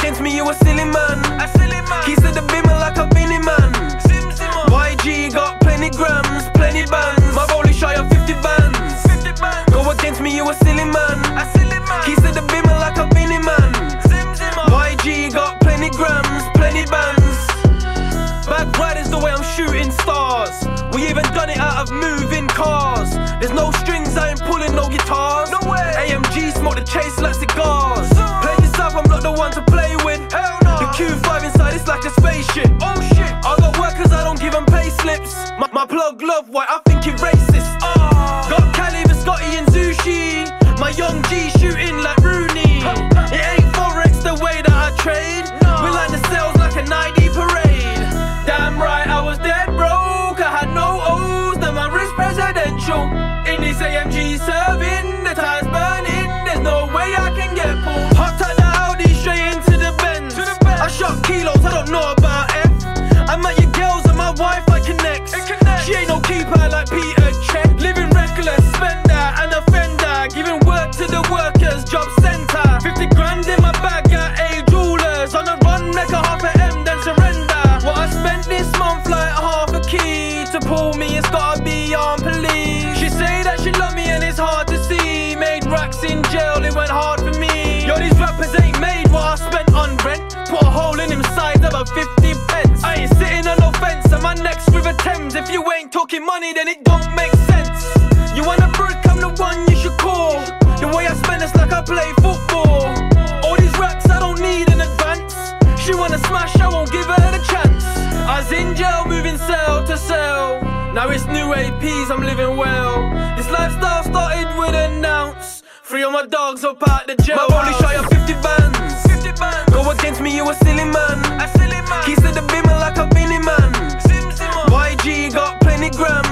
against me, you a silly man. Keys to the bimmer like a Binny man. YG got plenty grams, plenty bands. My rollie shy of 50 bands. Go against me, you a silly man. Keys to the bimmer like a Binny man. YG got plenty grams, plenty bands. Bad riders the way I'm shooting stars. We even done it out of moving cars. There's no strings, I ain't pulling no guitars. No way. AMG smoke the chase like cigars. Play this up, I'm not the one to play with. Hell no. The Q5 inside it's like a spaceship. Oh shit. I got workers, I don't give them pay slips. My plug love white, I think it racist. Got Cali, Viscotti and Zushi. My young G shooting like Rooney. It ain't Forex the way that I trade. We line the sales like a 90 parade. Damn right, I was dead broke. I had no O's, then my wrist presidential. In this AMG serving, the tires burning. There's no way I can get pulled. Hopped out the Audi straight into the Benz. I shot kilos, I don't know about F. I'm at your girls and my Wi-Fi connects. She ain't no keeper like Peter Check. Living reckless, spender and offender. Giving work to the workers, job center. 50 grand in my bag at A Jewelers. On the run, make a half a M, then surrender. What I spent this month like half a key. To pull me, it's gotta be on police. She say that she love me and it's hard to see. Made racks in jail, it went hard for me. Yo, these rappers ain't made what I spent on rent. Put a hole in him size about 50 pence. I ain't sitting on no fence and my next River Thames. If you ain't talking money, then it don't make sense. You want a brick, I'm the one you should call. The way I spend it's like I play football. All these racks I don't need in advance. She wanna smash, I won't give her the chance. I was in jail, moving cell to cell. Now it's new APs, I'm living well. This lifestyle started with an ounce. 3 of my dogs up out the jail. My rollie shy of 50 bands. Go against me, you a silly man. Keys to the bimmer like a Binny man. YG got plenty grams.